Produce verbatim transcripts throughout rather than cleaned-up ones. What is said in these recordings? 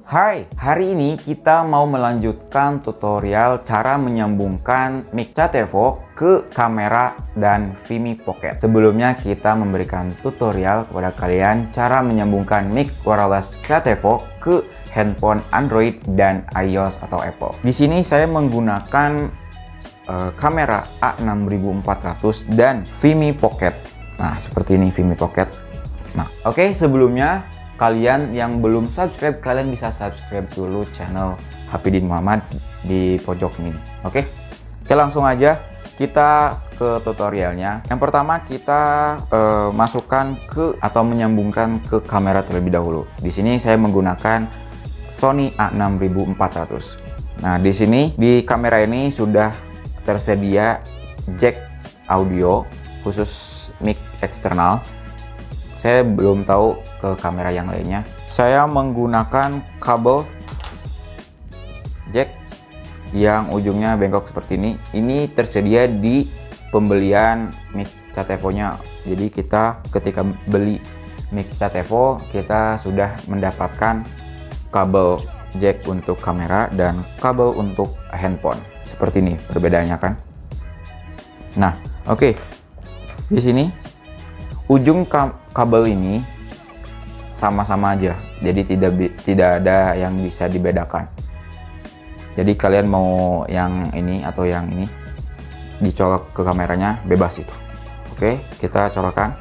Hai, hari ini kita mau melanjutkan tutorial cara menyambungkan mic Catevo ke kamera dan Vimi Pocket. Sebelumnya kita memberikan tutorial kepada kalian cara menyambungkan mic wireless Catevo ke handphone Android dan iOS atau Apple. Di sini saya menggunakan uh, kamera A enam ribu empat ratus dan Vimi Pocket. Nah, seperti ini Vimi Pocket. Nah, oke, okay, sebelumnya kalian yang belum subscribe, kalian bisa subscribe dulu channel Hapidin Muhammad di pojok ini. Oke, oke langsung aja kita ke tutorialnya. Yang pertama kita eh, masukkan ke atau menyambungkan ke kamera terlebih dahulu. Di sini saya menggunakan Sony A enam ribu empat ratus. Nah, di sini di kamera ini sudah tersedia jack audio khusus mic eksternal. Saya belum tahu ke kamera yang lainnya. Saya menggunakan kabel jack yang ujungnya bengkok seperti ini. Ini tersedia di pembelian mic Catevo-nya. Jadi kita ketika beli mic Catevo, kita sudah mendapatkan kabel jack untuk kamera dan kabel untuk handphone. Seperti ini perbedaannya kan. Nah, oke. Okay. Di sini ujung kabel ini sama-sama aja, jadi tidak tidak ada yang bisa dibedakan. Jadi kalian mau yang ini atau yang ini dicolok ke kameranya, bebas itu. Oke, kita colokkan,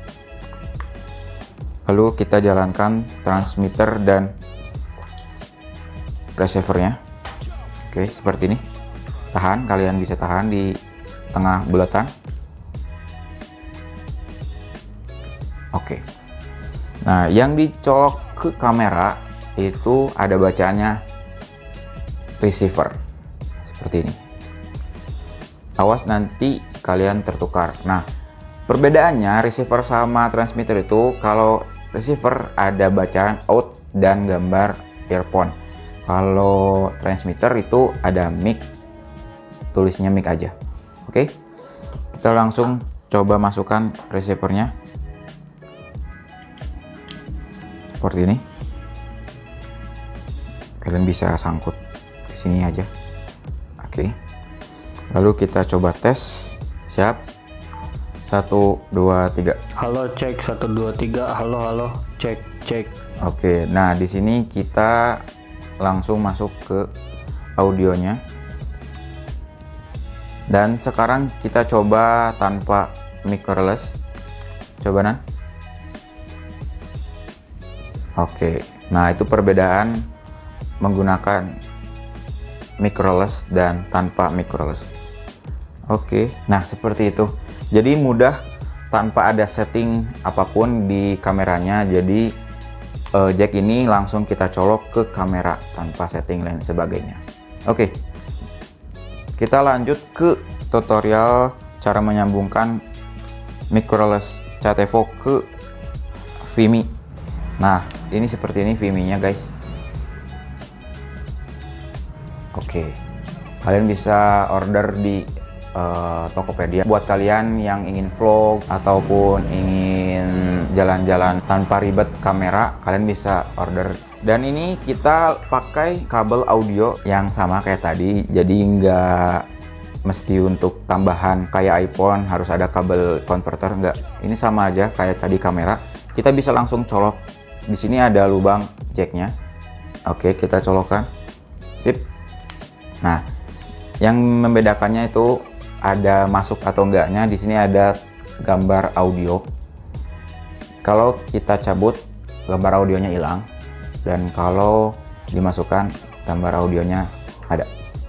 lalu kita jalankan transmitter dan receivernya. Oke, seperti ini. Tahan, kalian bisa tahan di tengah bulatan. Oke, nah yang dicolok ke kamera itu ada bacaannya receiver seperti ini. Awas nanti kalian tertukar. Nah, perbedaannya receiver sama transmitter itu, kalau receiver ada bacaan out dan gambar earphone. Kalau transmitter itu ada mic, tulisnya mic aja. Oke, kita langsung coba masukkan receivernya. Seperti ini, kalian bisa sangkut ke sini aja. Oke, lalu kita coba tes. Siap, satu dua tiga. Halo, cek satu dua tiga. Halo halo, cek cek. Oke, nah di sini kita langsung masuk ke audionya. Dan sekarang kita coba tanpa mic wireless. Coba Nan. Oke, nah itu perbedaan menggunakan mic wireless dan tanpa mic wireless. Oke, nah seperti itu. Jadi mudah tanpa ada setting apapun di kameranya. Jadi uh, jack ini langsung kita colok ke kamera tanpa setting lain sebagainya. Oke, kita lanjut ke tutorial cara menyambungkan mic wireless Catevo ke Vimi. Nah, ini seperti ini Vimi-nya guys. Oke, kalian bisa order di uh, Tokopedia. Buat kalian yang ingin vlog ataupun ingin jalan-jalan tanpa ribet kamera, kalian bisa order. Dan ini kita pakai kabel audio yang sama kayak tadi, jadi nggak mesti untuk tambahan kayak iPhone harus ada kabel converter, nggak. Ini sama aja kayak tadi kamera. Kita bisa langsung colok. Di sini ada lubang jacknya. Oke, kita colokkan. Sip. Nah, yang membedakannya itu ada masuk atau enggaknya. Di sini ada gambar audio. Kalau kita cabut, gambar audionya hilang. Dan kalau dimasukkan, gambar audionya ada.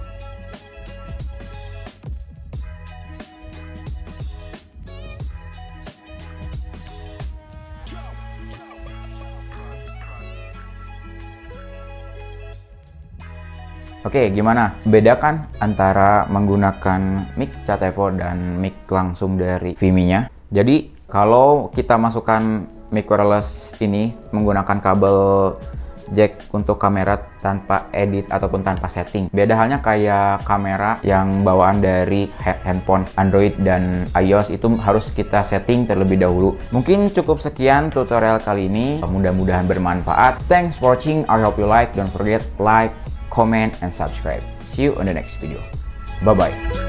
Oke, gimana? Bedakan antara menggunakan mic Catevo dan mic langsung dari Vimi-nya. Jadi, kalau kita masukkan mic wireless ini menggunakan kabel jack untuk kamera tanpa edit ataupun tanpa setting. Beda halnya kayak kamera yang bawaan dari handphone Android dan iOS, itu harus kita setting terlebih dahulu. Mungkin cukup sekian tutorial kali ini, mudah-mudahan bermanfaat. Thanks for watching, I hope you like. Don't forget like, comment, and subscribe. See you on the next video. Bye bye.